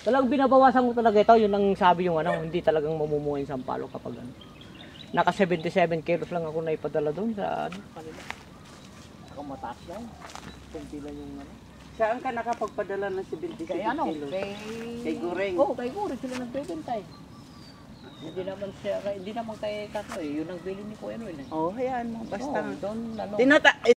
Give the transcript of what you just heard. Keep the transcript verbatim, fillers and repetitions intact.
Talagang binabawasan ko talaga ito, yun ang sabi yung ano, hindi talagang mamumuhay sa Sampaloc kapag ano. Naka seventy-seven kilos lang ako na ipadala doon sa ano, kanila. Ako mataas yan. Kunti lang yung ano. Saan ka nakapagpadala ng seventy-seven Kay ano, kilos? kay... Kay Goreng? Oo, oh, kay Goreng sila nagbebenta eh. Hindi naman siya, hindi naman kay Tato eh, yun ang bili ni Kuya Noel eh. Oh, hayaan mo, basta. Oo, doon, ano. Tinata